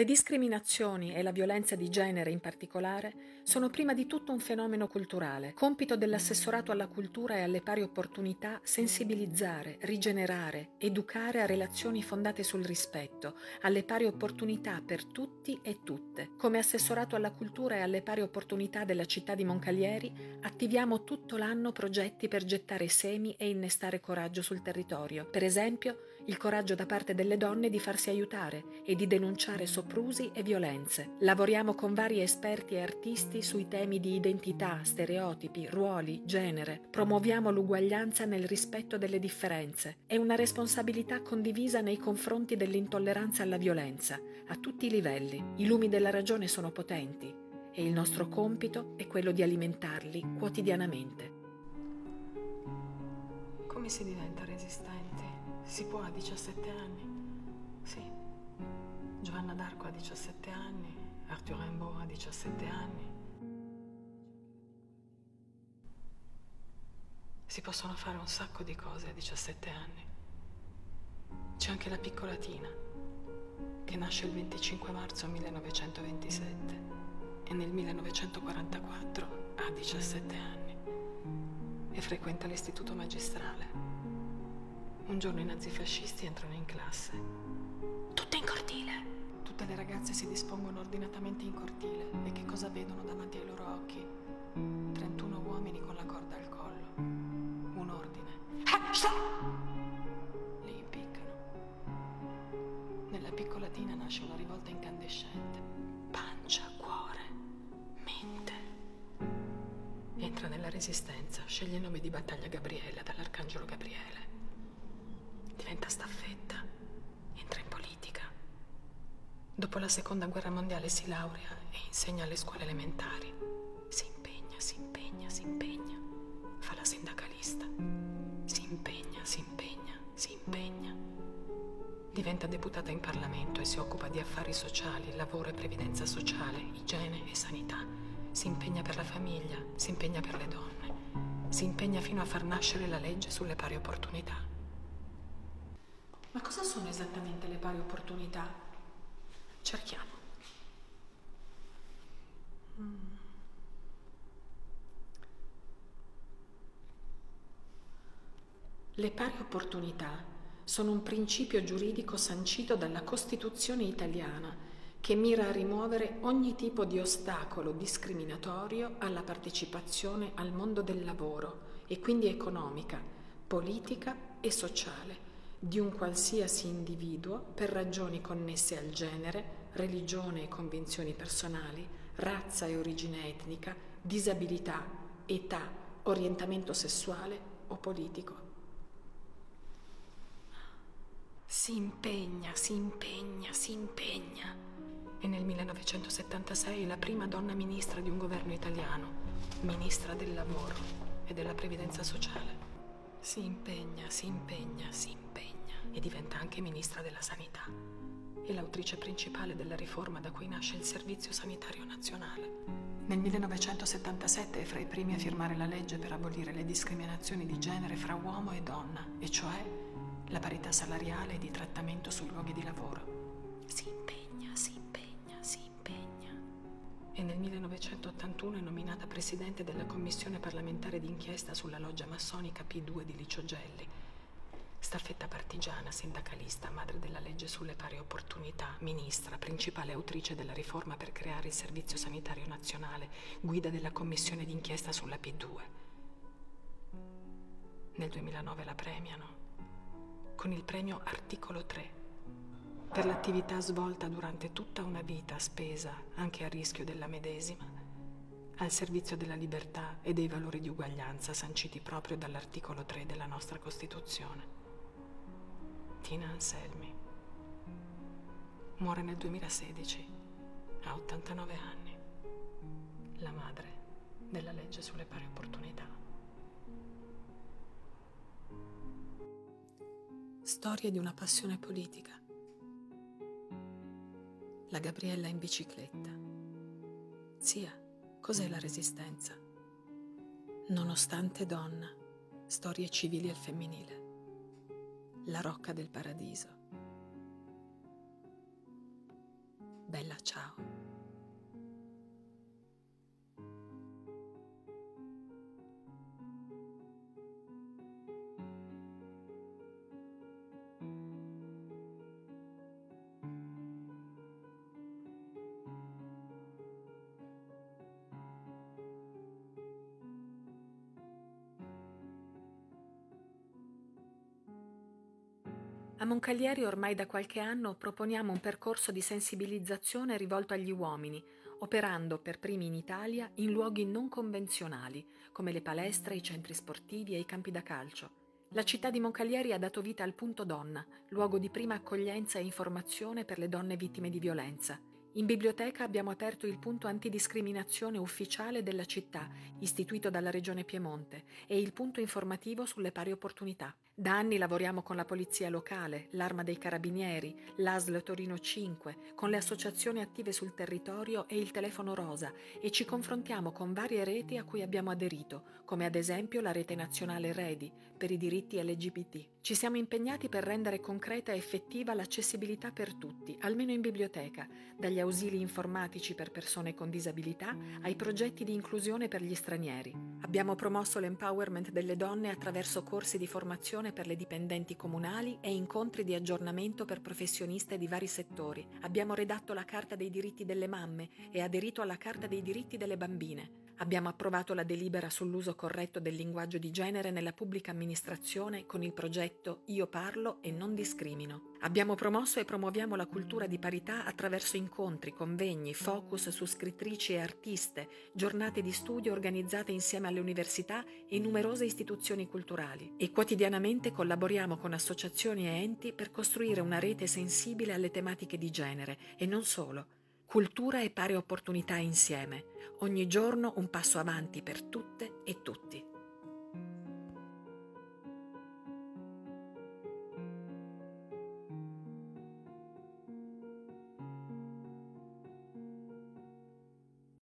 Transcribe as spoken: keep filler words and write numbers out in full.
Le discriminazioni e la violenza di genere in particolare sono prima di tutto un fenomeno culturale. Compito dell'assessorato alla cultura e alle pari opportunità sensibilizzare, rigenerare, educare a relazioni fondate sul rispetto, alle pari opportunità per tutti e tutte. Come assessorato alla cultura e alle pari opportunità della città di Moncalieri attiviamo tutto l'anno progetti per gettare semi e innestare coraggio sul territorio. Per esempio, il coraggio da parte delle donne di farsi aiutare e di denunciare soprusi e violenze. Lavoriamo con vari esperti e artisti sui temi di identità, stereotipi, ruoli, genere. Promuoviamo l'uguaglianza nel rispetto delle differenze. È una responsabilità condivisa nei confronti dell'intolleranza alla violenza, a tutti i livelli. I lumi della ragione sono potenti e il nostro compito è quello di alimentarli quotidianamente. Come si diventa resistenti? Si può a diciassette anni? Sì. Giovanna d'Arco a diciassette anni, Arthur Rimbaud a diciassette anni. Si possono fare un sacco di cose a diciassette anni. C'è anche la piccola Tina, che nasce il venticinque marzo millenovecentoventisette e nel millenovecentoquarantaquattro ha diciassette anni e frequenta l'istituto magistrale. Un giorno i nazifascisti entrano in classe. Tutte in cortile! Tutte le ragazze si dispongono ordinatamente in cortile e che cosa vedono davanti ai loro occhi? trentuno uomini con la corda al collo. Un ordine. Ah, stop! Li impiccano. Nella piccola Tina nasce una rivolta incandescente. Pancia, cuore, mente. Entra nella Resistenza, sceglie il nome di battaglia Gabriella dall'Arcangelo Gabriele. Diventa staffetta, entra in politica. Dopo la seconda guerra mondiale si laurea e insegna alle scuole elementari. Si impegna, si impegna, si impegna. Fa la sindacalista. Si impegna, si impegna, si impegna. Diventa deputata in Parlamento e si occupa di affari sociali, lavoro e previdenza sociale, igiene e sanità. Si impegna per la famiglia, si impegna per le donne. Si impegna fino a far nascere la legge sulle pari opportunità. Ma cosa sono esattamente le pari opportunità? Cerchiamo. Mm. Le pari opportunità sono un principio giuridico sancito dalla Costituzione italiana che mira a rimuovere ogni tipo di ostacolo discriminatorio alla partecipazione al mondo del lavoro e quindi economica, politica e sociale di un qualsiasi individuo per ragioni connesse al genere, religione e convinzioni personali, razza e origine etnica, disabilità, età, orientamento sessuale o politico. Si impegna, si impegna, si impegna. E nel millenovecentosettantasei la prima donna ministra di un governo italiano, ministra del lavoro e della previdenza sociale. Si impegna, si impegna, si impegna e diventa anche ministra della sanità e l'autrice principale della riforma da cui nasce il Servizio Sanitario Nazionale. Nel millenovecentosettantasette è fra i primi a firmare la legge per abolire le discriminazioni di genere fra uomo e donna, e cioè la parità salariale e di trattamento sui luoghi di lavoro. Si impegna, si impegna, si impegna. E nel millenovecentottantuno è nominata presidente della commissione parlamentare d'inchiesta sulla loggia massonica P due di Licio Gelli. Staffetta partigiana, sindacalista, madre della legge sulle pari opportunità, ministra, principale autrice della riforma per creare il Servizio Sanitario Nazionale, guida della commissione d'inchiesta sulla P due. Nel duemilanove la premiano con il premio Articolo tre per l'attività svolta durante tutta una vita spesa, anche a rischio della medesima, al servizio della libertà e dei valori di uguaglianza sanciti proprio dall'articolo tre della nostra Costituzione. Tina Anselmi muore nel duemilasedici, a ottantanove anni, la madre della legge sulle pari opportunità. Storia di una passione politica. La Gabriella in bicicletta. Zia, cos'è la resistenza? Nonostante donna, storie civili al femminile. La Rocca del Paradiso. Bella ciao. A Moncalieri ormai da qualche anno proponiamo un percorso di sensibilizzazione rivolto agli uomini, operando per primi in Italia in luoghi non convenzionali, come le palestre, i centri sportivi e i campi da calcio. La città di Moncalieri ha dato vita al Punto Donna, luogo di prima accoglienza e informazione per le donne vittime di violenza. In biblioteca abbiamo aperto il punto antidiscriminazione ufficiale della città, istituito dalla Regione Piemonte, e il punto informativo sulle pari opportunità. Da anni lavoriamo con la polizia locale, l'Arma dei Carabinieri, l'A S L Torino cinque, con le associazioni attive sul territorio e il Telefono Rosa, e ci confrontiamo con varie reti a cui abbiamo aderito, come ad esempio la Rete Nazionale REDI, per i diritti L G B T. Ci siamo impegnati per rendere concreta e effettiva l'accessibilità per tutti, almeno in biblioteca, dagli ausili informatici per persone con disabilità ai progetti di inclusione per gli stranieri. Abbiamo promosso l'empowerment delle donne attraverso corsi di formazione per le dipendenti comunali e incontri di aggiornamento per professioniste di vari settori. Abbiamo redatto la Carta dei diritti delle mamme e aderito alla Carta dei diritti delle bambine. Abbiamo approvato la delibera sull'uso corretto del linguaggio di genere nella pubblica amministrazione con il progetto Io parlo e non discrimino. Abbiamo promosso e promuoviamo la cultura di parità attraverso incontri, convegni, focus su scrittrici e artiste, giornate di studio organizzate insieme alle università e numerose istituzioni culturali. E quotidianamente collaboriamo con associazioni e enti per costruire una rete sensibile alle tematiche di genere e non solo. Cultura e pari opportunità insieme. Ogni giorno un passo avanti per tutte e tutti.